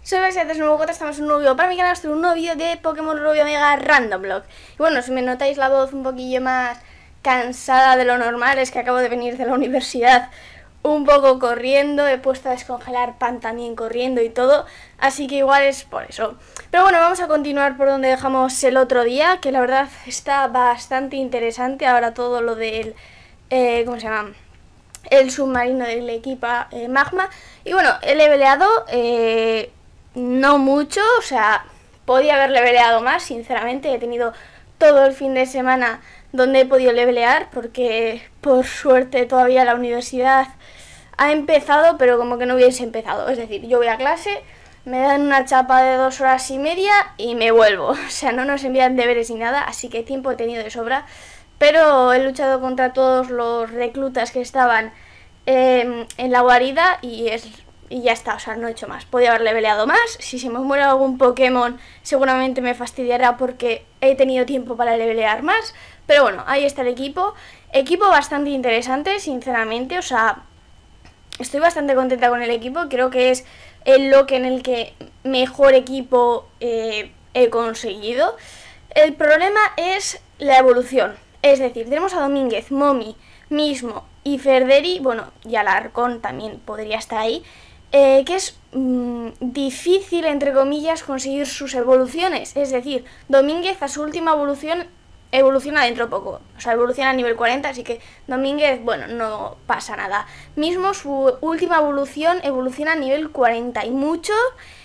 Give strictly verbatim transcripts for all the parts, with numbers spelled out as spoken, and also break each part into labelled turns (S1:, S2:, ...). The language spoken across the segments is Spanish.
S1: Soy Basia, de nuevo estamos en un nuevo vídeo para mi canal, estoy en un nuevo vídeo de Pokémon Rubio Omega Random Block. Y bueno, si me notáis la voz un poquillo más cansada de lo normal, es que acabo de venir de la universidad un poco corriendo, he puesto a descongelar pan también corriendo y todo, así que igual es por eso. Pero bueno, vamos a continuar por donde dejamos el otro día, que la verdad está bastante interesante ahora todo lo del, eh, ¿cómo se llama?, el submarino del equipo eh, Magma. Y bueno, he leveleado eh, no mucho, o sea, podía haber leveleado más, sinceramente. He tenido todo el fin de semana donde he podido levelear, porque por suerte todavía la universidad ha empezado, pero como que no hubiese empezado. Es decir, yo voy a clase, me dan una chapa de dos horas y media y me vuelvo. O sea, no nos envían deberes ni nada, así que tiempo he tenido de sobra. Pero he luchado contra todos los reclutas que estaban eh, en la guarida y, es, y ya está, o sea, no he hecho más. Podía haber leveleado más. Si se me muere algún Pokémon seguramente me fastidiará porque he tenido tiempo para levelear más. Pero bueno, ahí está el equipo. Equipo bastante interesante, sinceramente, o sea, estoy bastante contenta con el equipo. Creo que es el loque en el que mejor equipo eh, he conseguido. El problema es la evolución. Es decir, tenemos a Domínguez, Momi, Mismo y Ferderi, bueno, y Alarcón también podría estar ahí, eh, que es mmm, difícil, entre comillas, conseguir sus evoluciones. Es decir, Domínguez a su última evolución evoluciona dentro poco, o sea, evoluciona a nivel cuarenta, así que Domínguez, bueno, no pasa nada. Mismo su última evolución evoluciona a nivel cuarenta y mucho.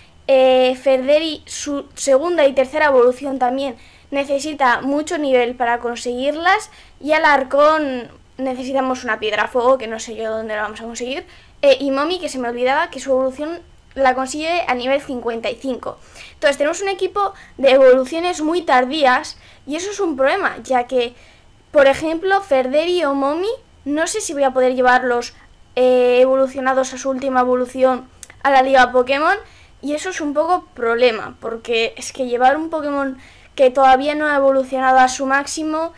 S1: eh, Ferderi su segunda y tercera evolución también necesita mucho nivel para conseguirlas, y Alarcón necesitamos una piedra a fuego, que no sé yo dónde la vamos a conseguir, eh, y Momi, que se me olvidaba que su evolución la consigue a nivel cincuenta y cinco. Entonces tenemos un equipo de evoluciones muy tardías, y eso es un problema, ya que, por ejemplo, Ferderi o Momi, no sé si voy a poder llevarlos eh, evolucionados a su última evolución a la Liga Pokémon, y eso es un poco problema, porque es que llevar un Pokémon que todavía no ha evolucionado a su máximo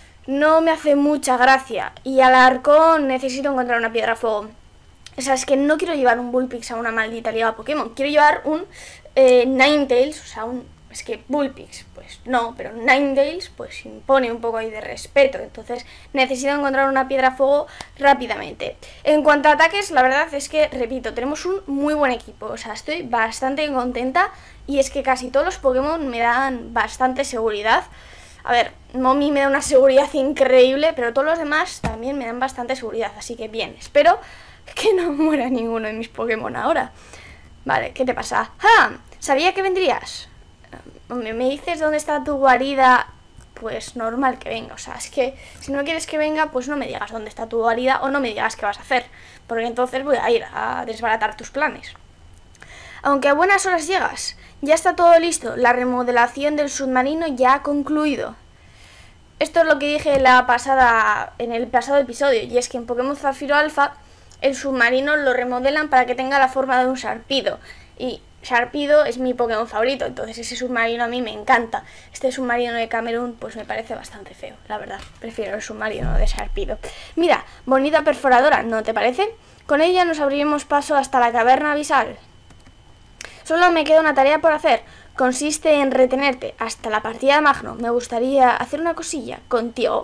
S1: no me hace mucha gracia. Y Alarcón necesito encontrar una piedra a fuego. O sea, es que no quiero llevar un Bullpix a una maldita liga Pokémon. Quiero llevar un eh, Ninetales, o sea, un... Es que Bullpix, pues no, pero Ninetales pues impone un poco ahí de respeto. Entonces necesito encontrar una piedra a fuego rápidamente. En cuanto a ataques, la verdad es que, repito, tenemos un muy buen equipo. O sea, estoy bastante contenta. Y es que casi todos los Pokémon me dan bastante seguridad. A ver, Momi me da una seguridad increíble, pero todos los demás también me dan bastante seguridad. Así que bien, espero que no muera ninguno de mis Pokémon ahora. Vale, ¿qué te pasa? ¡Ah! Sabía que vendrías. Me dices dónde está tu guarida, pues normal que venga. O sea, es que si no quieres que venga, pues no me digas dónde está tu guarida o no me digas qué vas a hacer, porque entonces voy a ir a desbaratar tus planes. Aunque a buenas horas llegas. Ya está todo listo. La remodelación del submarino ya ha concluido. Esto es lo que dije la pasada, en el pasado episodio, y es que en Pokémon Zafiro Alpha el submarino lo remodelan para que tenga la forma de un Sharpedo. Y Sharpedo es mi Pokémon favorito, entonces ese submarino a mí me encanta. Este submarino de Camerún pues me parece bastante feo, la verdad. Prefiero el submarino de Sharpedo. Mira, bonita perforadora, ¿no te parece? Con ella nos abriremos paso hasta la caverna abisal. Solo me queda una tarea por hacer. Consiste en retenerte hasta la partida de Magno. Me gustaría hacer una cosilla contigo.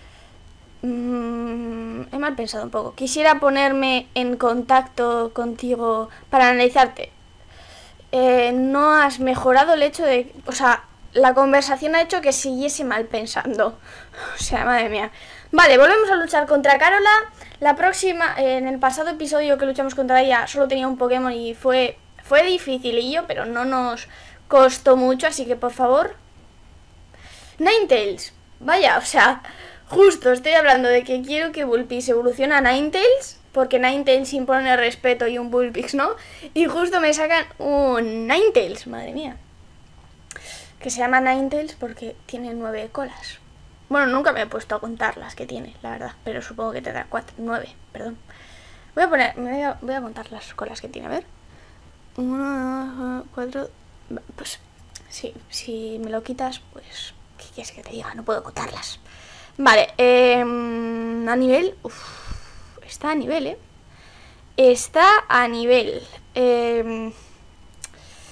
S1: Mm, he mal pensado un poco. Quisiera ponerme en contacto contigo para analizarte. Eh, no has mejorado el hecho de... O sea, la conversación ha hecho que siguiese mal pensando. O sea, madre mía. Vale, volvemos a luchar contra Carola. La próxima... Eh, en el pasado episodio que luchamos contra ella solo tenía un Pokémon y fue... Fue dificilillo, pero no nos costó mucho, así que por favor... Ninetales. Vaya, o sea, justo estoy hablando de que quiero que Bullpix evolucione a Ninetales, porque Ninetales impone respeto y un Bullpix no, y justo me sacan un Ninetales, madre mía. Que se llama Ninetales porque tiene nueve colas. Bueno, nunca me he puesto a contar las que tiene, la verdad, pero supongo que tendrá cuatro, nueve, perdón. Voy a poner, me voy a, voy a contar las colas que tiene, a ver. Uno, cuatro... Pues sí, si me lo quitas, pues... ¿Qué quieres que te diga? No puedo contarlas. Vale, eh, a nivel... Uf, está a nivel, ¿eh? Está a nivel. Eh,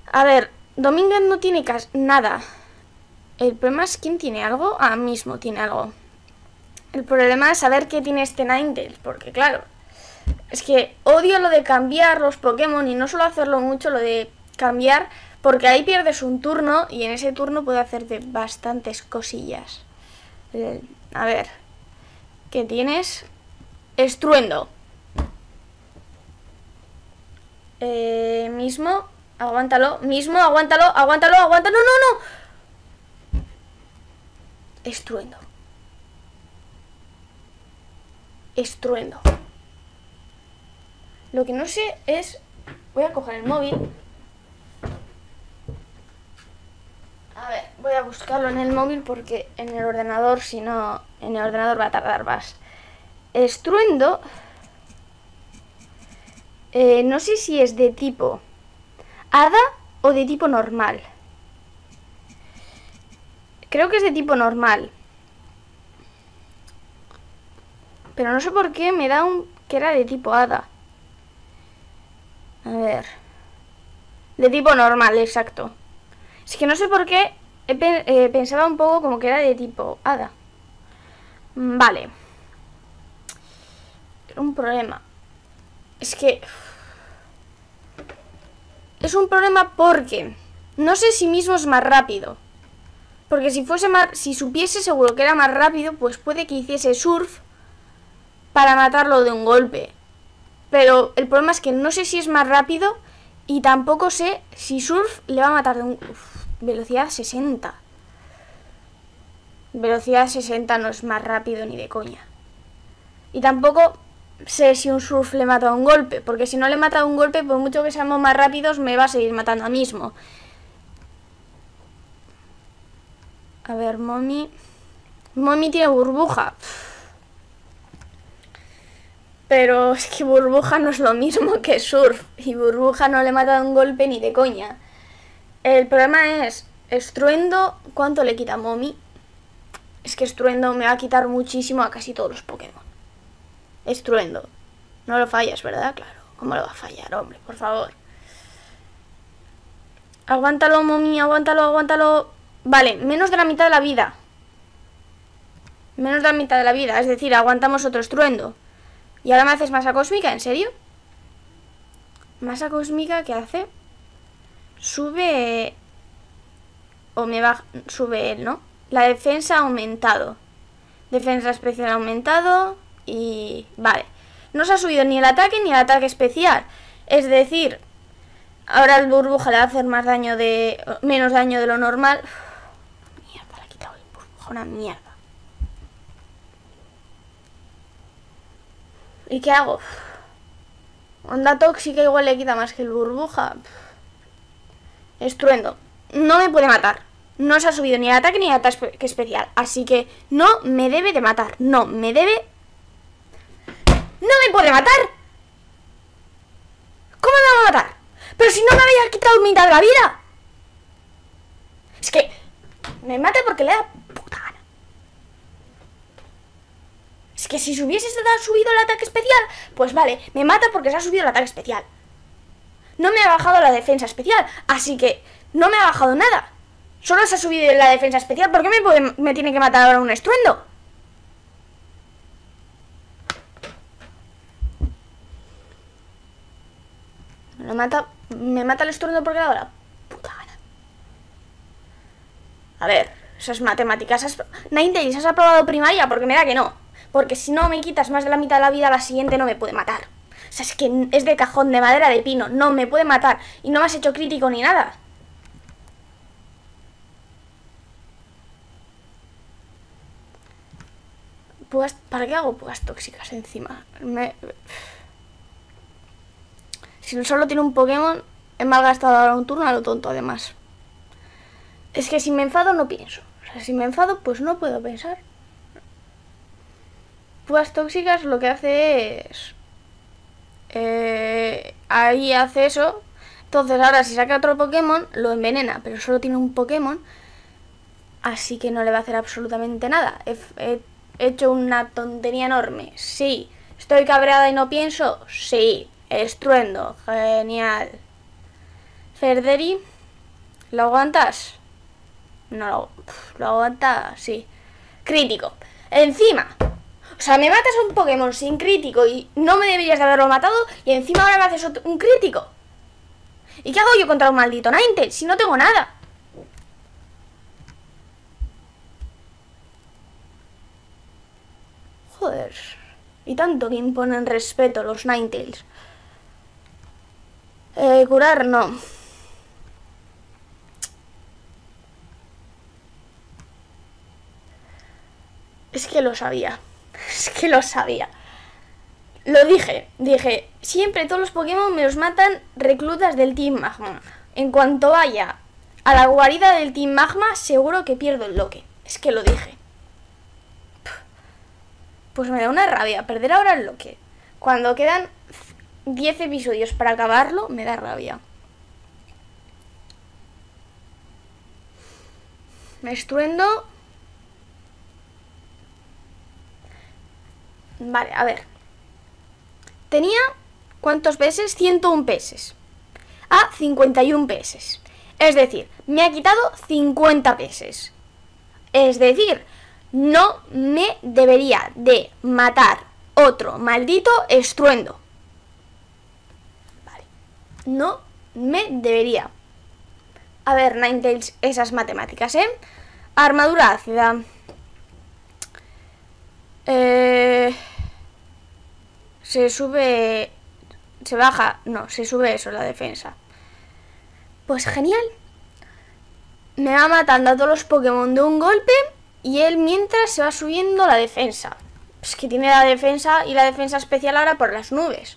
S1: A ver, Domínguez no tiene nada. El problema es quién tiene algo. Ah, mismo tiene algo. El problema es saber qué tiene este Ninetales, porque claro, es que odio lo de cambiar los Pokémon y no suelo hacerlo mucho, lo de cambiar, porque ahí pierdes un turno y en ese turno puedo hacerte bastantes cosillas. Eh, a ver, ¿qué tienes? Estruendo. Eh, mismo, aguántalo, mismo, aguántalo, aguántalo, aguántalo, no, no, no. Estruendo. Estruendo. Lo que no sé es... Voy a coger el móvil. A ver, voy a buscarlo en el móvil porque en el ordenador, si no, en el ordenador va a tardar más. Estruendo... Eh, no sé si es de tipo hada o de tipo normal. Creo que es de tipo normal. Pero no sé por qué me da un... que era de tipo hada. A ver. De tipo normal, exacto. Es que no sé por qué he pe eh, pensaba un poco como que era de tipo hada. Vale. Un problema. Es que... Es un problema porque... No sé si mismo es más rápido. Porque si fuese más... Si supiese seguro que era más rápido, pues puede que hiciese surf para matarlo de un golpe. Pero el problema es que no sé si es más rápido y tampoco sé si surf le va a matar de un... Uf, velocidad sesenta. Velocidad sesenta no es más rápido ni de coña. Y tampoco sé si un surf le mata de un golpe, porque si no le mata de un golpe, por mucho que seamos más rápidos, me va a seguir matando a mismo. A ver, Momi... Momi tiene burbuja. Pero es que burbuja no es lo mismo que surf. Y burbuja no le mata de un golpe ni de coña. El problema es... Estruendo... ¿Cuánto le quita a Momi? Es que Estruendo me va a quitar muchísimo a casi todos los Pokémon. Estruendo. No lo fallas, ¿verdad? Claro. ¿Cómo lo va a fallar, hombre? Por favor. Aguántalo, Momi. Aguántalo, aguántalo. Vale, menos de la mitad de la vida. Menos de la mitad de la vida. Es decir, aguantamos otro Estruendo. ¿Y ahora me haces masa cósmica? ¿En serio? ¿Masa cósmica qué hace? Sube... O me baja... Sube él, ¿no? La defensa ha aumentado. Defensa especial ha aumentado. Y... Vale. No se ha subido ni el ataque ni el ataque especial. Es decir... Ahora el burbuja le va a hacer más daño de... Menos daño de lo normal. Uf, mierda, le ha quitado el burbuja. Una mierda. ¿Y qué hago? Onda tóxica igual le quita más que el burbuja. Estruendo. No me puede matar. No se ha subido ni el ataque ni el ataque especial. Así que no me debe de matar. No me debe... ¡No me puede matar! ¿Cómo me va a matar? Pero si no me había quitado mitad de la vida. Es que... Me mata porque le da puta gana. Es que si se hubiese subido el ataque especial, pues vale, me mata porque se ha subido el ataque especial. No me ha bajado la defensa especial, así que no me ha bajado nada. Solo se ha subido la defensa especial. ¿Por qué me, puede, me tiene que matar ahora un Estruendo? Me mata, me mata el Estruendo porque ahora puta gana. A ver, esas matemáticas. Has, Ninetales, ¿has aprobado primaria? Porque me da que no. Porque si no me quitas más de la mitad de la vida, la siguiente no me puede matar. O sea, es que es de cajón, de madera de pino. No me puede matar. Y no me has hecho crítico ni nada. Púas, ¿para qué hago púas tóxicas encima? Me... Si solo tiene un Pokémon, he malgastado ahora un turno a lo tonto, además. Es que si me enfado, no pienso. O sea, si me enfado, pues no puedo pensar. Púas tóxicas lo que hace es... Eh, ahí hace eso. Entonces ahora si saca otro Pokémon, lo envenena. Pero solo tiene un Pokémon. Así que no le va a hacer absolutamente nada. He, he hecho una tontería enorme. Sí. ¿Estoy cabreada y no pienso? Sí. Estruendo. Genial. Ferderi. ¿Lo aguantas? No lo, lo aguanta, sí. Crítico. Encima. O sea, me matas a un Pokémon sin crítico y no me deberías de haberlo matado. Y encima ahora me haces otro, un crítico. ¿Y qué hago yo contra un maldito Ninetales si no tengo nada? Joder. Y tanto que imponen respeto los Ninetales. Eh, curar no. Es que lo sabía. Es que lo sabía. Lo dije. Dije, siempre todos los Pokémon me los matan reclutas del Team Magma. En cuanto vaya a la guarida del Team Magma, seguro que pierdo el loque. Es que lo dije. Pues me da una rabia perder ahora el loque. Cuando quedan diez episodios para acabarlo, me da rabia. Me estruendo. Vale, a ver. Tenía, ¿cuántos peses? ciento uno peses. A cincuenta y uno peses. Es decir, me ha quitado cincuenta peses. Es decir, no me debería de matar otro maldito estruendo. Vale. No me debería. A ver, Ninetales, esas matemáticas, ¿eh? Armadura ácida. Eh... Se sube... Se baja... No, se sube eso, la defensa. Pues genial. Me va matando a todos los Pokémon de un golpe y él mientras se va subiendo la defensa. Es que tiene la defensa y la defensa especial ahora por las nubes.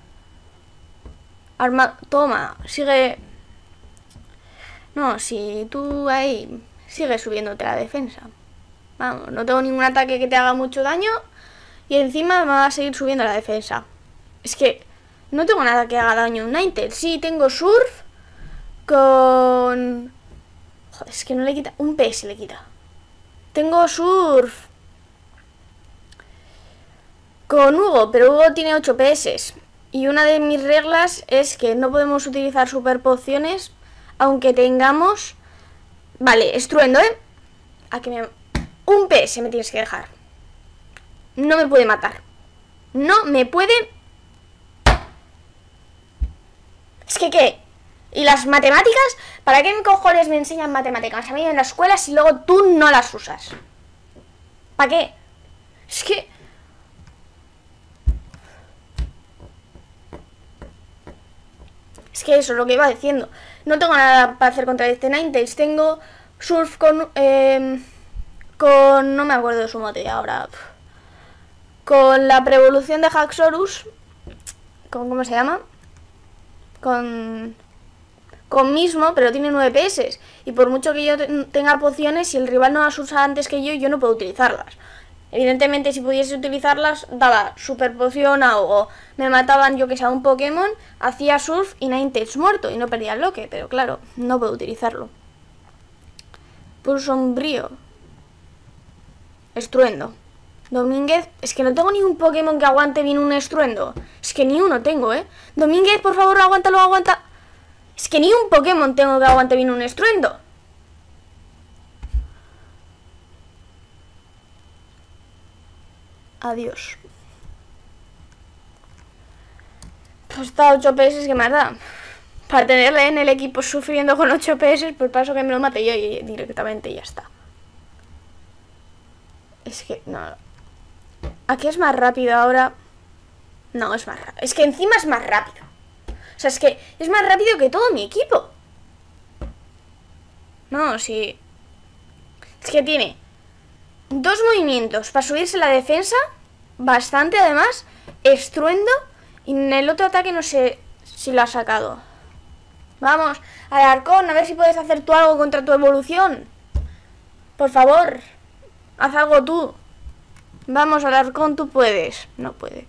S1: Arma... Toma, sigue... No, si tú ahí... Sigue subiéndote la defensa. Vamos, no tengo ningún ataque que te haga mucho daño y encima me va a seguir subiendo la defensa. Es que no tengo nada que haga daño a un Ninetales. Sí, tengo Surf con... Joder, es que no le quita... Un P S le quita. Tengo Surf con Hugo, pero Hugo tiene ocho P S. Y una de mis reglas es que no podemos utilizar super pociones aunque tengamos... Vale, estruendo, ¿eh? A que me... Un P S me tienes que dejar. No me puede matar. No me puede... Es que, ¿qué? ¿Y las matemáticas? ¿Para qué cojones me enseñan matemáticas a mí en la escuela si luego tú no las usas? ¿Para qué? Es que... Es que eso es lo que iba diciendo. No tengo nada para hacer contra este Ninetales. Tengo Surf con... Eh, con... No me acuerdo de su mote ahora. Con la preevolución de Haxorus. ¿Con cómo se llama? Con... Con mismo, pero tiene nueve P S. Y por mucho que yo tenga pociones, si el rival no las usa antes que yo, yo no puedo utilizarlas. Evidentemente, si pudiese utilizarlas, daba super poción a o me mataban, yo que sé, a un Pokémon, hacía Surf y Ninetales muerto y no perdía el loque. Pero claro, no puedo utilizarlo. Puro sombrío. Estruendo. Domínguez, es que no tengo ni un Pokémon que aguante bien un estruendo. Es que ni uno tengo, ¿eh? Domínguez, por favor, aguántalo, aguanta. Es que ni un Pokémon tengo que aguante bien un estruendo. Adiós. Pues está ocho P S que me da. Para tenerle en el equipo sufriendo con ocho P S, pues paso que me lo mate yo y directamente y ya está. Es que, no. ¿Aquí es más rápido ahora? No, es más rápido. Es que encima es más rápido. O sea, es que es más rápido que todo mi equipo. No, sí. Es que tiene dos movimientos para subirse la defensa. Bastante, además. Estruendo. Y en el otro ataque no sé si lo ha sacado. Vamos, Alarcón, a ver si puedes hacer tú algo contra tu evolución. Por favor, haz algo tú. Vamos, Alarcón, tú puedes. No puede.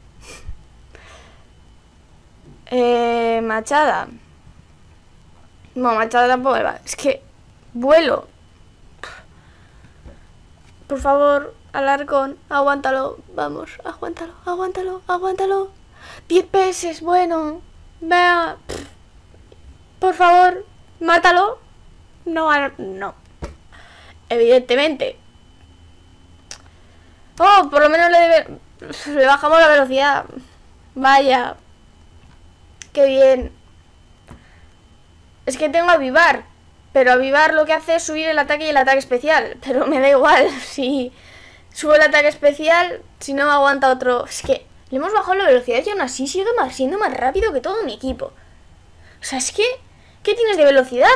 S1: Eh, Machada. No, Machada tampoco va. Es que vuelo. Por favor, Alarcón, aguántalo. Vamos, aguántalo, aguántalo, aguántalo. diez P S, bueno. Vea. Por favor, mátalo. No, no. Evidentemente. Oh, por lo menos le, debe... le bajamos la velocidad. Vaya. Qué bien. Es que tengo avivar. Pero avivar lo que hace es subir el ataque y el ataque especial. Pero me da igual. Si subo el ataque especial, si no me aguanta otro... Es que le hemos bajado la velocidad y aún así sigue más, siendo más rápido que todo mi equipo. O sea, es que... ¿Qué tienes de velocidad?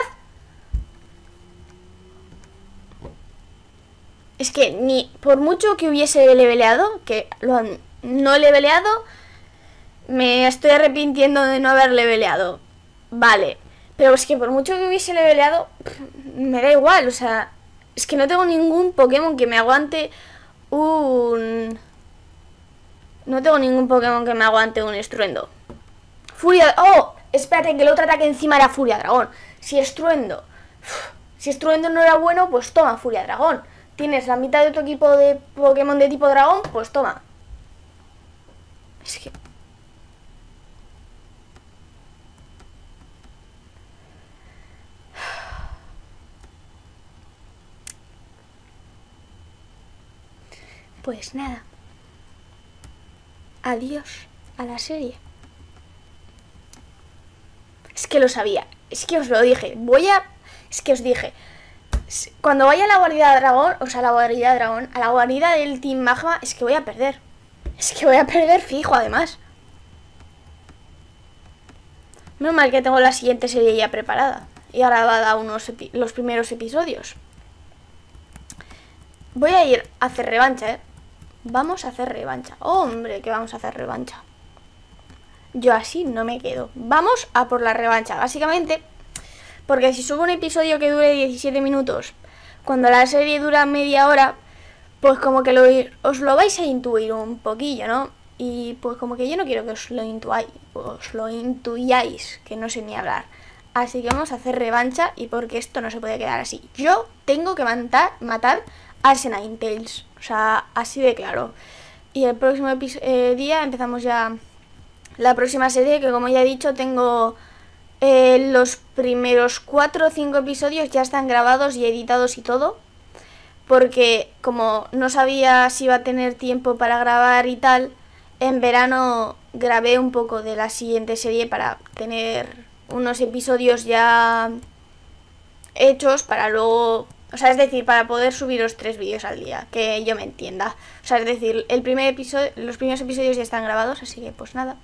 S1: Es que ni por mucho que hubiese leveleado, que lo han, no he leveleado, me estoy arrepintiendo de no haber leveleado. Vale, pero es que por mucho que hubiese leveleado, me da igual, o sea, es que no tengo ningún Pokémon que me aguante un... No tengo ningún Pokémon que me aguante un estruendo. Furia... ¡Oh! Espérate, que el otro ataque encima era Furia Dragón. Si estruendo... Si estruendo no era bueno, pues toma Furia Dragón. Tienes la mitad de tu equipo de Pokémon de tipo dragón, pues toma. Es que... Pues nada. Adiós a la serie. Es que lo sabía. Es que os lo dije. Voy a... Es que os dije... Cuando vaya a la guarida de dragón, o sea, a la guarida de dragón, a la guarida del Team Magma, es que voy a perder. Es que voy a perder fijo, además. Menos mal que tengo la siguiente serie ya preparada. Y ahora va a dar unos los primeros episodios. Voy a ir a hacer revancha, ¿eh? Vamos a hacer revancha. Oh, hombre, que vamos a hacer revancha. Yo así no me quedo. Vamos a por la revancha. Básicamente... Porque si subo un episodio que dure diecisiete minutos, cuando la serie dura media hora, pues como que lo, os lo vais a intuir un poquillo, ¿no? Y pues como que yo no quiero que os lo intuáis, os lo intuyáis, que no sé ni hablar. Así que vamos a hacer revancha y porque esto no se puede quedar así. Yo tengo que matar, matar a Arsenine Tails, o sea, así de claro. Y el próximo eh, día empezamos ya la próxima serie, que como ya he dicho tengo... Eh, los primeros cuatro o cinco episodios ya están grabados y editados y todo. Porque como no sabía si iba a tener tiempo para grabar y tal, en verano grabé un poco de la siguiente serie para tener unos episodios ya hechos para luego... O sea, es decir, para poder subiros tres vídeos al día, que yo me entienda. O sea, es decir, el primer episodio, los primeros episodios ya están grabados, así que pues nada.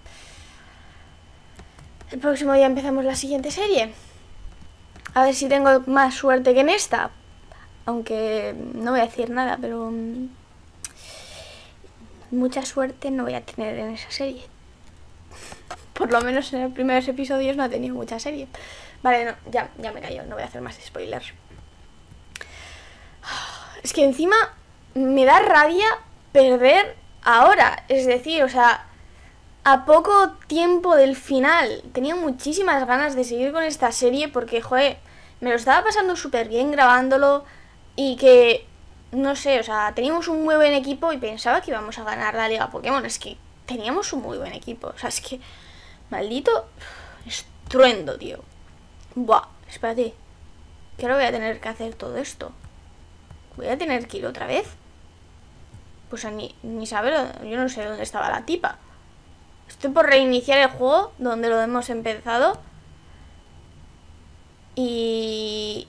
S1: El próximo día empezamos la siguiente serie. A ver si tengo más suerte que en esta. Aunque no voy a decir nada, pero... Um, mucha suerte no voy a tener en esa serie. Por lo menos en los primeros episodios no he tenido mucha serie. Vale, no, ya, ya me callo, no voy a hacer más spoilers. Es que encima me da rabia perder ahora. Es decir, o sea... A poco tiempo del final. Tenía muchísimas ganas de seguir con esta serie porque, joder, me lo estaba pasando súper bien grabándolo y que, no sé, o sea, teníamos un muy buen equipo y pensaba que íbamos a ganar la Liga Pokémon. Es que teníamos un muy buen equipo. O sea, es que, maldito estruendo, tío. Buah, espérate. Que ahora voy a tener que hacer todo esto. Voy a tener que ir otra vez. Pues a ni, ni saber, yo no sé dónde estaba la tipa. Estoy por reiniciar el juego donde lo hemos empezado. Y...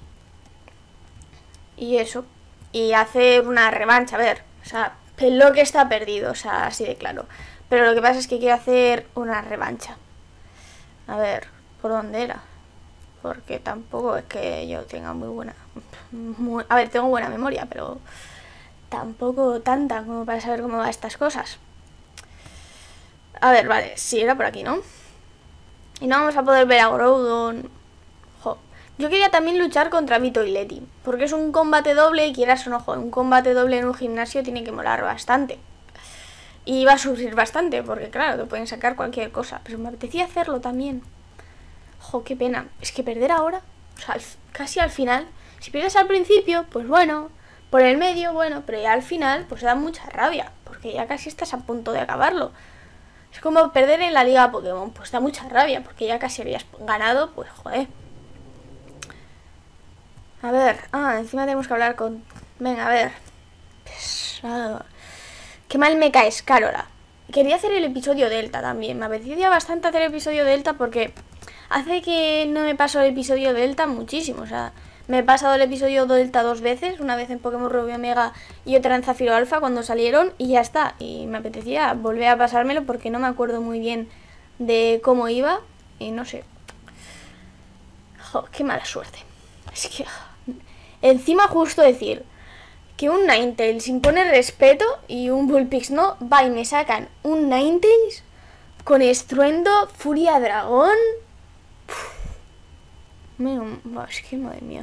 S1: Y eso. Y hacer una revancha, a ver. O sea, lo que está perdido, o sea, así de claro. Pero lo que pasa es que quiero hacer una revancha. A ver, ¿por dónde era? Porque tampoco es que yo tenga muy buena... Muy, a ver, tengo buena memoria, pero... Tampoco tanta como para saber cómo van estas cosas. A ver, vale, sí, era por aquí, ¿no? Y no vamos a poder ver a Groudon. Jo. Yo quería también luchar contra Vito y Leti, porque es un combate doble y quieras o no, jo, un combate doble en un gimnasio tiene que molar bastante. Y va a sufrir bastante, porque claro, te pueden sacar cualquier cosa. Pero me apetecía hacerlo también. Jo, qué pena. Es que perder ahora, o sea, al, casi al final. Si pierdes al principio, pues bueno. Por el medio, bueno, pero ya al final, pues da mucha rabia, porque ya casi estás a punto de acabarlo. Es como perder en la Liga Pokémon, pues da mucha rabia, porque ya casi habías ganado, pues joder. A ver, ah, encima tenemos que hablar con... Venga, a ver. Pesado. Qué mal me caes, Carola. Quería hacer el episodio Delta también. Me apetecía bastante hacer el episodio Delta porque hace que no me paso el episodio Delta muchísimo. O sea, me he pasado el episodio Delta dos veces. Una vez en Pokémon Rubio Omega y otra en Zafiro Alpha cuando salieron. Y ya está. Y me apetecía volver a pasármelo porque no me acuerdo muy bien de cómo iba. Y no sé. Jo, qué mala suerte. Es que... Encima justo decir que un Ninetales impone respeto y un Bullpix no, va y me sacan un Ninetales con estruendo, furia dragón. Mío, es que madre mía.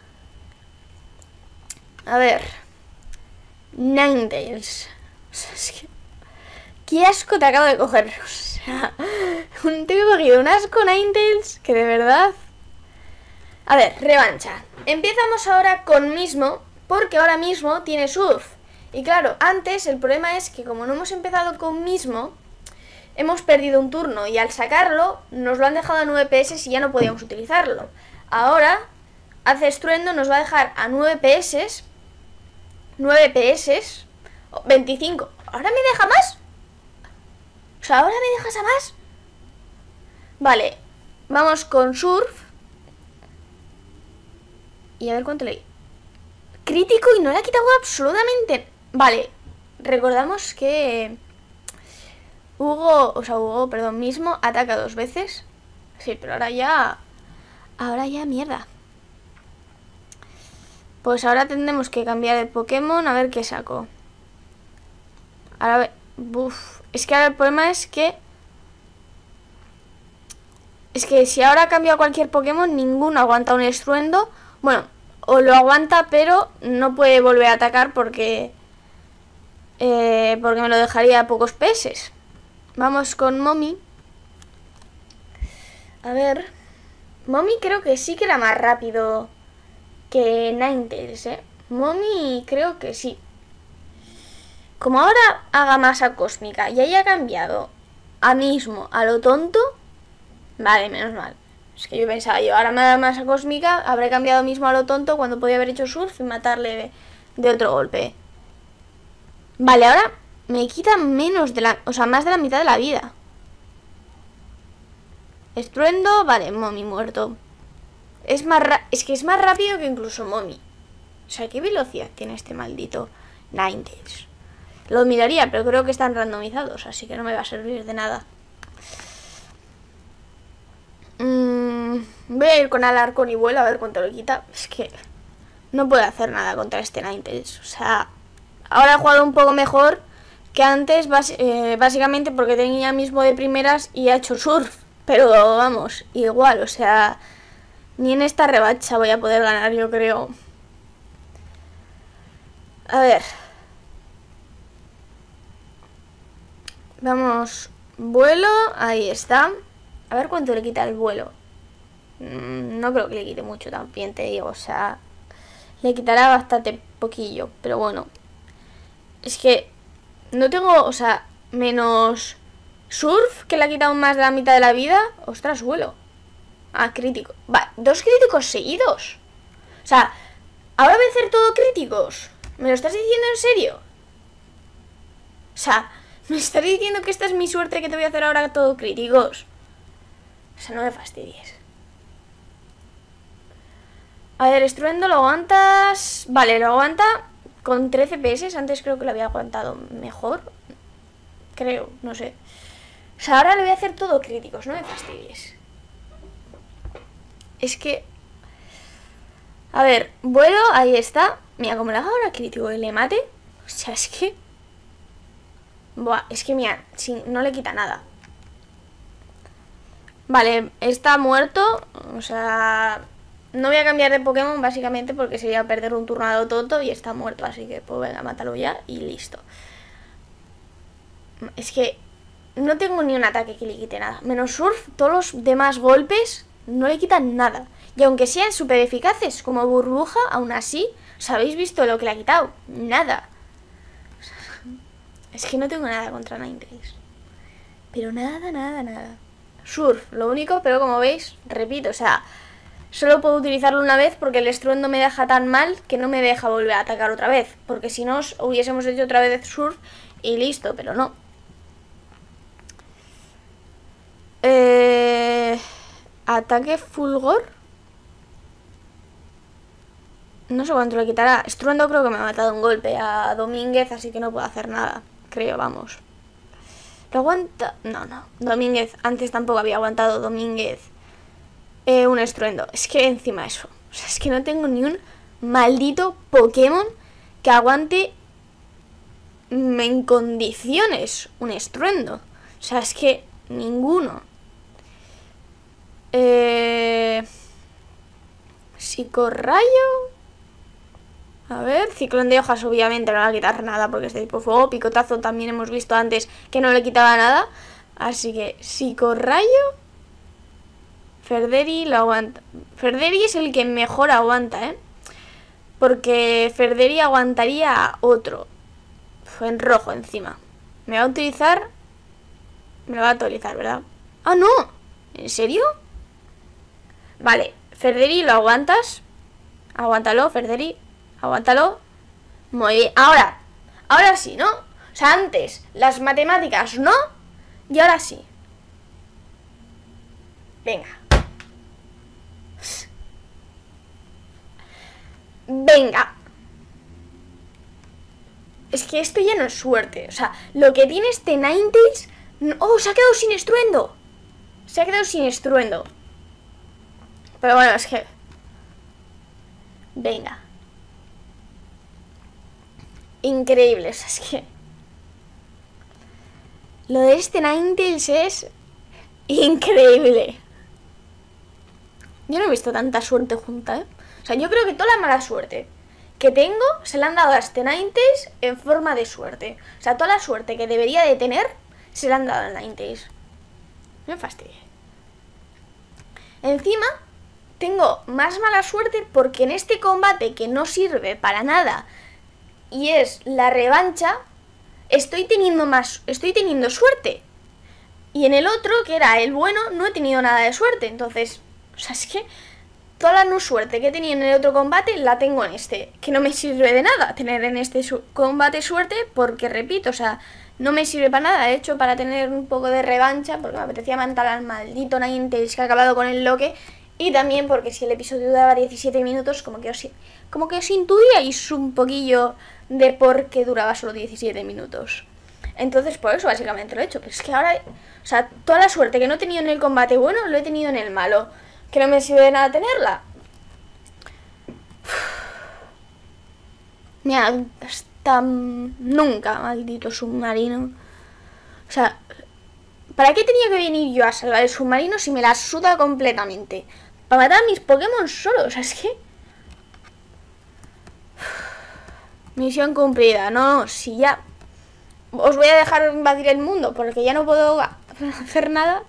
S1: A ver. Ninetales. O sea, es que... Qué asco te acabo de coger. O sea, te he cogido un asco Ninetales que de verdad... A ver, revancha. Empezamos ahora con Mismo, porque ahora mismo tiene Surf. Y claro, antes el problema es que como no hemos empezado con Mismo, hemos perdido un turno y al sacarlo nos lo han dejado a nueve P S y ya no podíamos utilizarlo. Ahora, hace estruendo, nos va a dejar a nueve P S, nueve P S, veinticinco. ¿Ahora me deja más? O sea, ¿ahora me dejas a más? Vale, vamos con Surf. Y a ver cuánto leí. Crítico y no le ha quitado absolutamente... Vale, recordamos que Hugo, o sea, Hugo, perdón, Mismo ataca dos veces. Sí, pero ahora ya... Ahora ya mierda. Pues ahora tendremos que cambiar de Pokémon a ver qué saco. Ahora... Uf, es que ahora el problema es que... Es que si ahora cambio a cualquier Pokémon, ninguno aguanta un estruendo... Bueno, o lo aguanta, pero no puede volver a atacar porque eh, porque me lo dejaría a pocos P S. Vamos con Momi. A ver. Momi creo que sí que era más rápido que Ninetales, ¿eh? Momi creo que sí. Como ahora haga masa cósmica y haya cambiado a Mismo a lo tonto, vale, menos mal. Es que yo pensaba, yo ahora me da masa cósmica, habré cambiado Mismo a lo tonto cuando podía haber hecho Surf y matarle de, de otro golpe. Vale, ahora me quita menos de la... O sea, más de la mitad de la vida. Estruendo, vale, Momi muerto. Es más ra... Es que es más rápido que incluso Momi. O sea, ¿qué velocidad tiene este maldito Ninetales? Lo miraría, pero creo que están randomizados, así que no me va a servir de nada. Mm, voy a ir con Alarcón y vuelo a ver cuánto lo quita. Es que no puedo hacer nada contra este Ninetales. O sea, ahora he jugado un poco mejor que antes, bas eh, básicamente porque tenía Mismo de primeras y ha hecho Surf. Pero vamos, igual, o sea, ni en esta revancha voy a poder ganar, yo creo. A ver. Vamos, vuelo, ahí está. A ver cuánto le quita el vuelo. No creo que le quite mucho también, te digo. O sea, le quitará bastante poquillo. Pero bueno, es que no tengo, o sea, menos Surf, que le ha quitado más de la mitad de la vida. Ostras, vuelo. Ah, crítico. Va, dos críticos seguidos. O sea, ahora voy a hacer todo críticos. ¿Me lo estás diciendo en serio? O sea, ¿me estás diciendo que esta es mi suerte, que te voy a hacer ahora todo críticos? O sea, no me fastidies. A ver, estruendo, lo aguantas... Vale, lo aguanta con trece P S. Antes creo que lo había aguantado mejor. Creo, no sé. O sea, ahora le voy a hacer todo críticos, no me fastidies. Es que... A ver, vuelo, ahí está. Mira, como le hago ahora crítico y le mate. O sea, es que... Buah, es que mira, si no le quita nada. Vale, está muerto. O sea, no voy a cambiar de Pokémon básicamente porque sería perder un turno a lo tonto. Y está muerto, así que pues venga, mátalo ya y listo. Es que no tengo ni un ataque que le quite nada. Menos Surf, todos los demás golpes no le quitan nada. Y aunque sean súper eficaces como Burbuja, aún así, ¿os habéis visto lo que le ha quitado? Nada. Es que no tengo nada contra Ninetales. Pero nada, nada, nada. Surf, lo único, pero como veis, repito, o sea, solo puedo utilizarlo una vez porque el estruendo me deja tan mal que no me deja volver a atacar otra vez. Porque si no, hubiésemos hecho otra vez surf y listo, pero no. Eh, ataque fulgor. No sé cuánto le quitará. Estruendo creo que me ha matado un golpe a Domínguez, así que no puedo hacer nada. Creo, vamos. ¿Lo aguanta? No, no. Domínguez, antes tampoco había aguantado Domínguez eh, un estruendo. Es que encima eso. O sea, es que no tengo ni un maldito Pokémon que aguante en condiciones un estruendo. O sea, es que ninguno. Eh... Psicorrayo. A ver, ciclón de hojas obviamente no le va a quitar nada porque es de tipo fuego. Picotazo también hemos visto antes que no le quitaba nada. Así que psicorrayo. Ferderi lo aguanta. Ferderi es el que mejor aguanta, ¿eh? Porque Ferderi aguantaría a otro. Fue en rojo encima. Me va a utilizar... Me lo va a utilizar, ¿verdad? ¡Ah, no! ¿En serio? Vale, Ferderi lo aguantas. Aguántalo, Ferderi. Aguántalo. Muy bien. Ahora, ahora sí, ¿no? O sea, antes las matemáticas no. Y ahora sí. Venga. Venga. Es que esto ya no es suerte. O sea, lo que tiene este Ninetales... ¡Oh! Se ha quedado sin estruendo. Se ha quedado sin estruendo. Pero bueno, es que... Venga. Increíble, o sea, es que... Lo de este Ninetales es... increíble. Yo no he visto tanta suerte junta, ¿eh? O sea, yo creo que toda la mala suerte que tengo se la han dado a este Ninetales en forma de suerte. O sea, toda la suerte que debería de tener se la han dado al Ninetales. Me fastidia. Encima... Tengo más mala suerte porque en este combate que no sirve para nada y es la revancha, estoy teniendo más, estoy teniendo suerte. Y en el otro, que era el bueno, no he tenido nada de suerte. Entonces, o sea, es que toda la no suerte que he tenido en el otro combate la tengo en este. Que no me sirve de nada tener en este su combate suerte porque, repito, o sea, no me sirve para nada. De hecho, para tener un poco de revancha, porque me apetecía matar al maldito Ninetales que ha acabado con el Loque. Y también porque si el episodio duraba diecisiete minutos, como que os, como que os intuíais un poquillo de por qué duraba solo diecisiete minutos. Entonces, por eso básicamente lo he hecho. Pero es que ahora, o sea, toda la suerte que no he tenido en el combate bueno, lo he tenido en el malo. Que no me sirve de nada tenerla. Mira, hasta nunca, maldito submarino. O sea, ¿para qué tenía que venir yo a salvar el submarino si me la suda completamente? Para matar a mis Pokémon solo, o sea, es que... Misión cumplida, no, no, si ya... Os voy a dejar invadir el mundo porque ya no puedo hacer nada.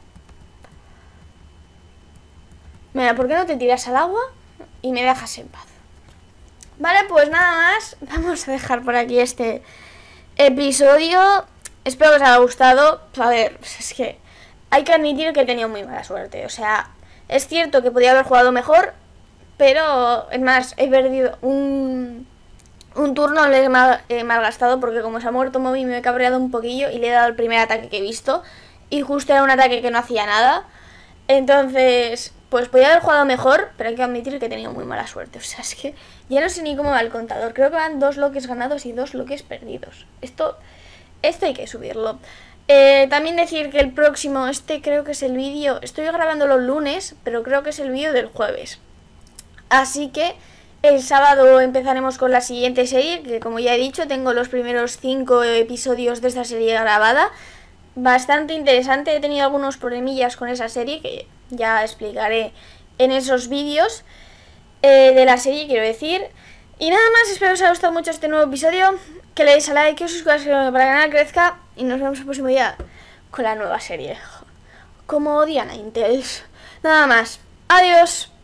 S1: Mira, ¿por qué no te tiras al agua y me dejas en paz? Vale, pues nada más, vamos a dejar por aquí este episodio. Espero que os haya gustado. A ver, es que hay que admitir que he tenido muy mala suerte. O sea, es cierto que podía haber jugado mejor, pero es más, he perdido un, un turno, le he, mal, he malgastado porque como se ha muerto Moby me he cabreado un poquillo y le he dado el primer ataque que he visto. Y justo era un ataque que no hacía nada. Entonces, pues podía haber jugado mejor, pero hay que admitir que he tenido muy mala suerte. O sea, es que ya no sé ni cómo va el contador. Creo que van dos loques ganados y dos loques perdidos. Esto... Esto hay que subirlo. Eh, también decir que el próximo, este creo que es el vídeo, estoy grabando los lunes, pero creo que es el vídeo del jueves. Así que el sábado empezaremos con la siguiente serie, que como ya he dicho, tengo los primeros cinco episodios de esta serie grabada. Bastante interesante, he tenido algunos problemillas con esa serie, que ya explicaré en esos vídeos eh, de la serie, quiero decir. Y nada más, espero que os haya gustado mucho este nuevo episodio. Que le deis a like, que os suscribáis para que el canal crezca. Y nos vemos el próximo día con la nueva serie. Como odia Ninetales. Nada más. Adiós.